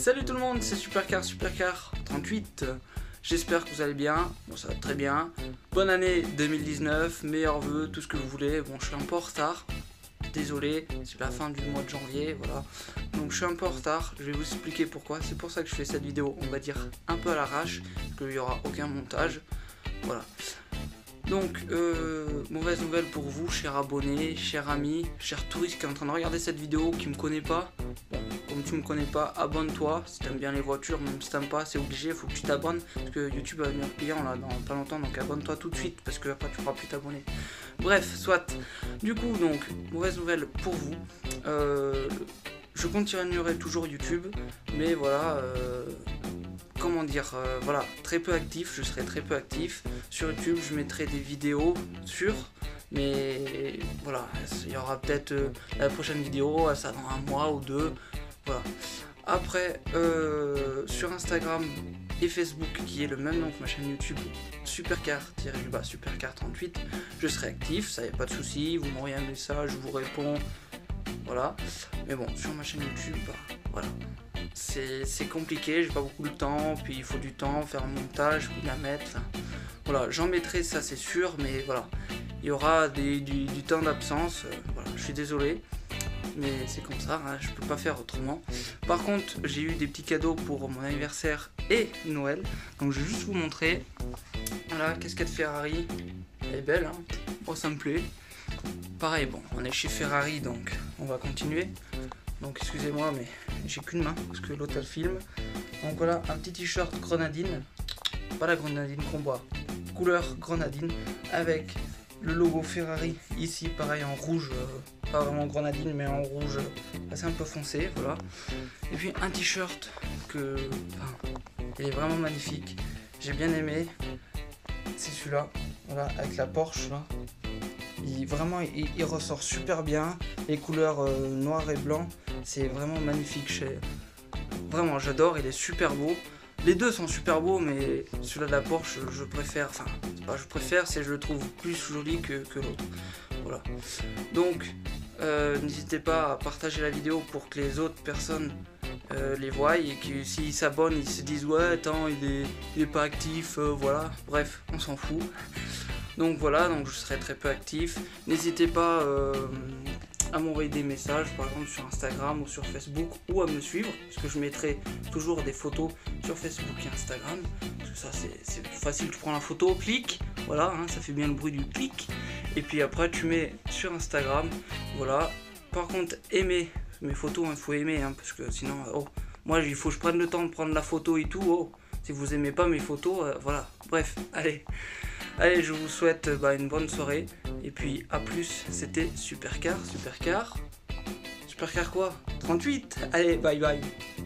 Salut tout le monde, c'est Supercar 38. J'espère que vous allez bien. Bon, ça va très bien. Bonne année 2019, meilleurs vœux, tout ce que vous voulez. Bon, je suis un peu en retard. Désolé, c'est la fin du mois de janvier, voilà. Donc je suis un peu en retard, je vais vous expliquer pourquoi. C'est pour ça que je fais cette vidéo, on va dire, un peu à l'arrache, qu'il n'y aura aucun montage. Voilà. Donc, mauvaise nouvelle pour vous, chers abonnés, chers amis, chers touristes qui est en train de regarder cette vidéo, qui me connaît pas. Bon, comme tu me connais pas, abonne-toi. Si t'aimes bien les voitures, même si t'aimes pas, c'est obligé, faut que tu t'abonnes. Parce que YouTube va venir payant là dans pas longtemps, donc abonne-toi tout de suite, parce que après tu pourras plus t'abonner. Bref, soit. Du coup, donc, mauvaise nouvelle pour vous. Je continuerai toujours YouTube, mais voilà. Comment dire, voilà, très peu actif, je serai très peu actif. Sur YouTube, je mettrai des vidéos mais voilà, il y aura peut-être la prochaine vidéo, ça dans un mois ou deux, voilà. Après, sur Instagram et Facebook, qui est le même nom que ma chaîne YouTube, Supercar-Supercar38, je serai actif, ça y a pas de souci, vous m'envoyez un message, je vous réponds, voilà. Mais bon, sur ma chaîne YouTube, bah, voilà. C'est compliqué, j'ai pas beaucoup de temps, puis il faut du temps, faire un montage, la mettre, enfin, voilà, j'en mettrai, ça c'est sûr, mais voilà, il y aura du temps d'absence, voilà, je suis désolé, mais c'est comme ça, hein, je peux pas faire autrement. Par contre, j'ai eu des petits cadeaux pour mon anniversaire et Noël, donc je vais juste vous montrer. Voilà, casquette Ferrari, elle est belle, hein, oh ça me plaît. Pareil, bon, on est chez Ferrari, donc on va continuer. Donc excusez-moi, mais j'ai qu'une main parce que l'autre elle filme. Donc voilà, un petit t-shirt grenadine, pas la grenadine qu'on boit, couleur grenadine, avec le logo Ferrari ici, pareil en rouge, pas vraiment grenadine mais en rouge assez un peu foncé, voilà. Et puis un t-shirt que, enfin, il est vraiment magnifique, j'ai bien aimé, c'est celui-là, voilà, avec la Porsche là. Il ressort super bien, les couleurs noir et blanc, c'est vraiment magnifique, vraiment j'adore, il est super beau. Les deux sont super beaux, mais celui-là de la Porsche je préfère, enfin c'est pas je préfère, c'est je le trouve plus joli que l'autre, voilà. Donc n'hésitez pas à partager la vidéo pour que les autres personnes les voient et que s'ils s'abonnent ils se disent ouais attends il est pas actif, voilà, bref on s'en fout. Donc voilà, donc je serai très peu actif. N'hésitez pas à m'envoyer des messages, par exemple sur Instagram ou sur Facebook, ou à me suivre, parce que je mettrai toujours des photos sur Facebook et Instagram. Parce que ça c'est facile, tu prends la photo, clic, voilà, hein, ça fait bien le bruit du clic. Et puis après tu mets sur Instagram, voilà. Par contre, aimez mes photos, il faut aimer, hein, parce que sinon, oh, moi il faut que je prenne le temps de prendre la photo et tout, oh. Si vous aimez pas mes photos, voilà, bref, allez, je vous souhaite une bonne soirée, et puis à plus, c'était Supercar quoi 38, allez, bye bye.